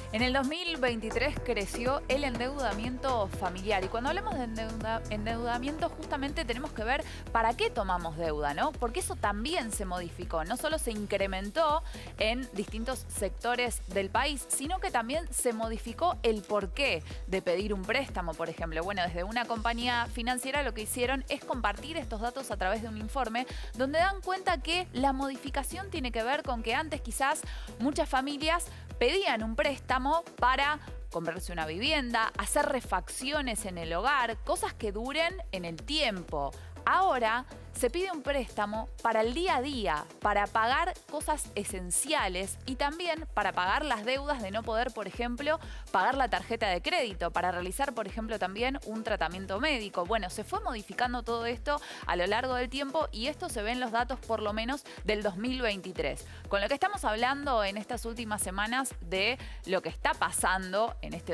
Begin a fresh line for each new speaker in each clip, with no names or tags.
En el 2023 creció el endeudamiento familiar y cuando hablamos de endeudamiento justamente tenemos que ver para qué tomamos deuda, ¿no? Porque eso también se modificó, no solo se incrementó en distintos sectores del país, sino que también se modificó el porqué de pedir un préstamo, por ejemplo. Bueno, desde una compañía financiera lo que hicieron es compartir estos datos a través de un informe donde dan cuenta que la modificación tiene que ver con que antes quizás muchas familias pedían un préstamo para comprarse una vivienda, hacer refacciones en el hogar, cosas que duren en el tiempo. Ahora se pide un préstamo para el día a día, para pagar cosas esenciales y también para pagar las deudas de no poder, por ejemplo, pagar la tarjeta de crédito, para realizar, por ejemplo, también un tratamiento médico. Bueno, se fue modificando todo esto a lo largo del tiempo y esto se ve en los datos por lo menos del 2023. Con lo que estamos hablando en estas últimas semanas de lo que está pasando en este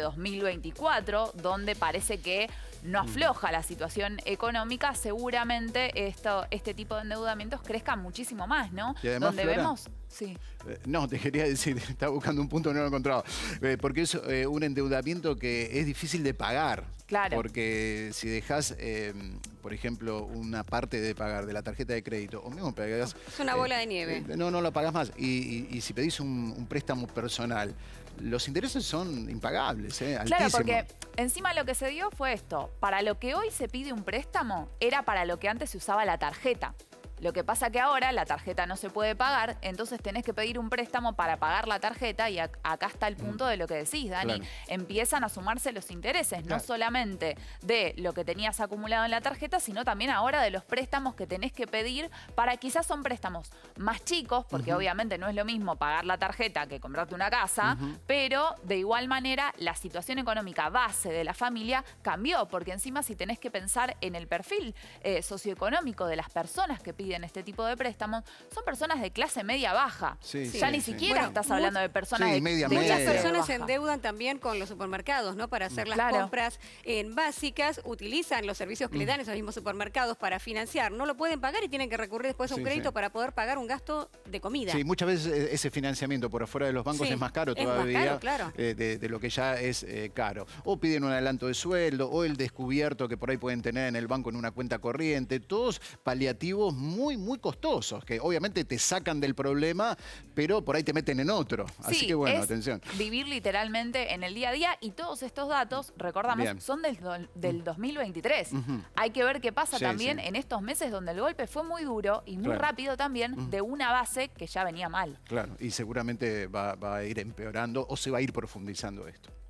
2024, donde parece que no afloja la situación económica, seguramente este tipo de endeudamientos crezcan muchísimo más, ¿no?
Y además,
donde
Flora,
vemos... Sí.
No, te quería decir, estaba buscando un punto, no lo encontraba. Porque es un endeudamiento que es difícil de pagar.
Claro.
Porque si dejas, por ejemplo, una parte de pagar de la tarjeta de crédito, o mismo pagas...
Es una bola de nieve.
No la pagas más. Y si pedís un préstamo personal, los intereses son impagables, altísimos.
Claro, porque encima lo que se dio fue esto. Para lo que hoy se pide un préstamo, era para lo que antes se usaba la tarjeta. Lo que pasa que ahora la tarjeta no se puede pagar, entonces tenés que pedir un préstamo para pagar la tarjeta y acá está el punto de lo que decís, Dani.
Claro.
Empiezan a sumarse los intereses,
Claro.
no solamente de lo que tenías acumulado en la tarjeta, sino también ahora de los préstamos que tenés que pedir para quizás son préstamos más chicos, porque obviamente no es lo mismo pagar la tarjeta que comprarte una casa, pero de igual manera la situación económica base de la familia cambió, porque encima si tenés que pensar en el perfil socioeconómico de las personas que piden este tipo de préstamos, son personas de clase media-baja.
Sí,
Ya ni siquiera
Bueno,
estás hablando de personas
sí,
de
media,
de
media.
Muchas
clase
personas se
baja.
endeudan también con los supermercados, ¿no? Para hacer las
Claro.
compras básicas, utilizan los servicios que le dan esos mismos supermercados para financiar. No lo pueden pagar y tienen que recurrir después a un
Sí,
crédito
sí.
para poder pagar un gasto de comida.
Sí, muchas veces ese financiamiento por afuera de los bancos
Sí,
es más caro
es más
todavía
caro, claro.
de lo que ya es caro. O piden un adelanto de sueldo, o el descubierto que por ahí pueden tener en el banco en una cuenta corriente. Todos paliativos muy, muy costosos, que obviamente te sacan del problema, pero por ahí te meten en otro. Así
Sí,
que bueno,
es
atención.
vivir literalmente en el día a día y todos estos datos, recordamos,
Bien.
son del 2023. Hay que ver qué pasa
Sí,
también
sí.
en estos meses donde el golpe fue muy duro y muy
Claro.
rápido también de una base que ya venía mal.
Claro, y seguramente va a ir empeorando o se va a ir profundizando esto.